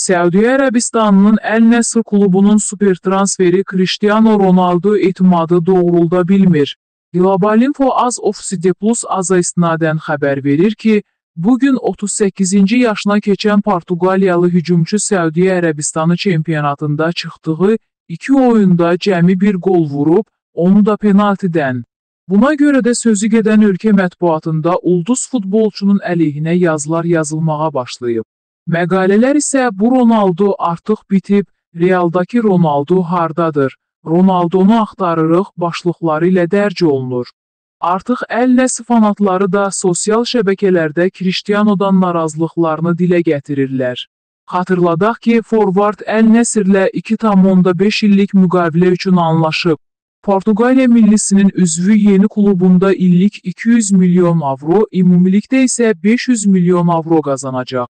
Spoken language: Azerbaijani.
Səudiyyə Ərəbistanının Əl-Nəsr klubunun super transferi Cristiano Ronaldo etimadı doğrulda bilmir. Globalinfo Az Ofside Plus aza istinadən xəbər verir ki, bugün 38-ci yaşına keçən Portuqaliyalı hücumçu Səudiyyə Ərəbistanı çempionatında çıxdığı 2 oyunda cəmi bir gol vurub, onu da penaltidən. Buna görə də sözü gedən ölkə mətbuatında ulduz futbolçunun əleyhinə yazılar yazılmağa başlayıb. Məqalələr isə bu Ronaldo artıq bitib, Realdakı Ronaldo hardadır, Ronaldonu axtarırıq başlıqları ilə dərc olunur. Artıq Əl-Nəsr fanatları da sosial şəbəkələrdə Cristiano'dan narazılıqlarını dilə gətirirlər. Xatırladaq ki, forvard Əl-Nəsrlə 2,5 illik müqavilə üçün anlaşıb. Portuqaliya millisinin üzvü yeni klubunda illik 200 milyon avro, ümumilikdə isə 500 milyon avro qazanacaq.